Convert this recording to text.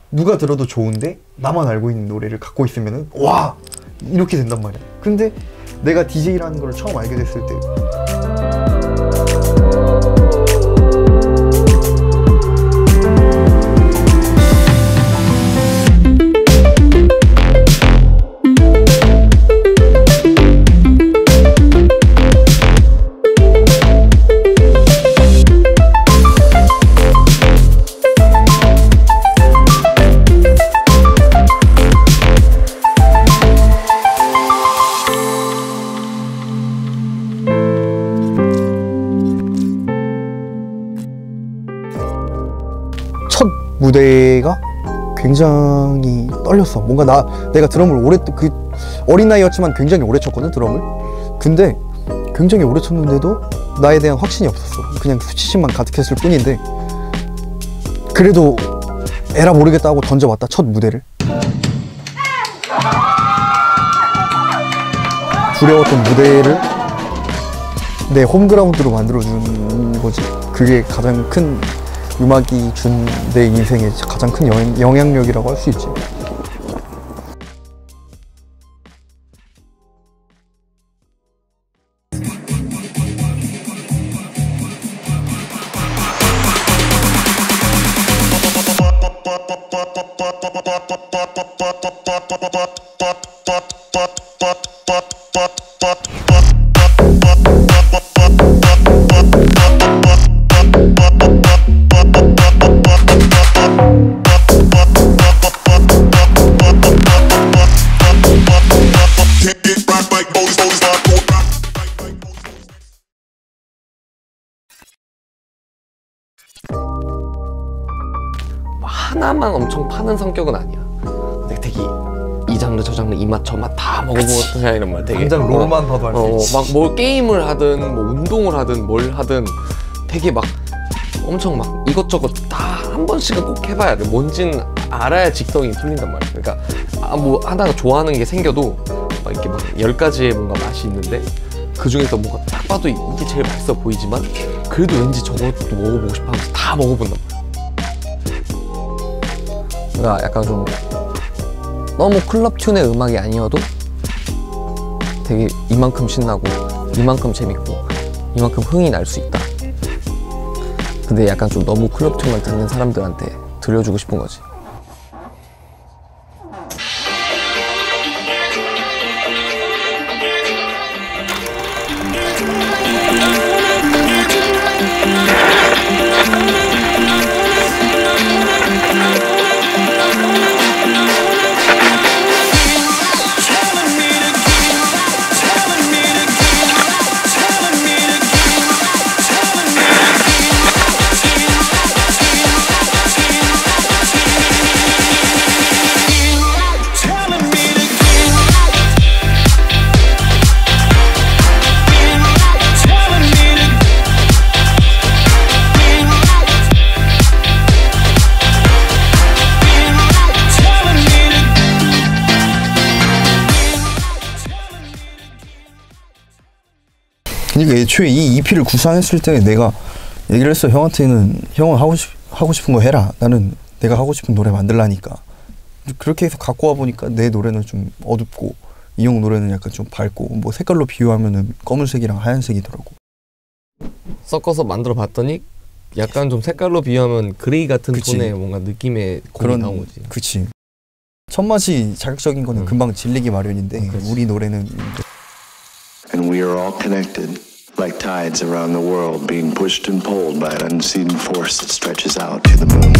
누가 들어도 좋은데 나만 알고 있는 노래를 갖고 있으면은 와 이렇게 된단 말이야. 근데 내가 DJ라는 걸 처음 알게 됐을 때 첫 무대가 굉장히 떨렸어. 뭔가 내가 드럼을 그 어린 나이였지만 굉장히 오래 쳤거든, 드럼을. 근데 굉장히 오래 쳤는데도 나에 대한 확신이 없었어. 그냥 수치심만 가득했을 뿐인데 그래도 에라 모르겠다 하고 던져봤다, 첫 무대를. 두려웠던 무대를 내 홈그라운드로 만들어준 거지. 그게 가장 큰 음악이 준 내 인생에 가장 큰 영향력이라고 할 수 있지. 하나만 엄청 파는 성격은 아니야. 되게 이 장르 저 장르 이 맛 저 맛 다 먹어보았던 이런 말 되게 당장 롤만 봐도 할 수 있지. 막 뭘 게임을 하든 뭐 운동을 하든 뭘 하든 되게 막 엄청 막 이것저것 다 한 번씩은 꼭 해봐야 돼. 뭔진 알아야 직성이 풀린단 말이야. 그러니까 뭐 하다가 좋아하는 게 생겨도 막 이렇게 막 10가지의 뭔가 맛이 있는데 그 중에서 뭔가 딱 봐도 이게 제일 맛있어 보이지만 그래도 왠지 저것도 먹어보고 싶어 하면서 다 먹어본단 말이야. 그러니까 약간 좀 너무 클럽 튠의 음악이 아니어도 되게 이만큼 신나고 이만큼 재밌고 이만큼 흥이 날 수 있다. 근데 약간 좀 너무 클럽 튠만 듣는 사람들한테 들려주고 싶은 거지. 그러니까 애초에 이 EP를 구상했을 때 내가 얘기를 했어. 형한테는 형은 하고 싶은 거 해라. 나는 내가 하고 싶은 노래 만들라니까. 그렇게 해서 갖고 와 보니까 내 노래는 좀 어둡고 이 형 노래는 약간 좀 밝고 뭐 색깔로 비유하면은 검은색이랑 하얀색이더라고. 섞어서 만들어 봤더니 약간 좀 색깔로 비유하면 그레이 같은 그치. 톤의 뭔가 느낌의 곡이 나온 거지. 그치. 첫 맛이 자극적인 거는 금방 질리기 마련인데 우리 노래는 And we are all connected, like tides around the world, being pushed and pulled by an unseen force that stretches out to the moon.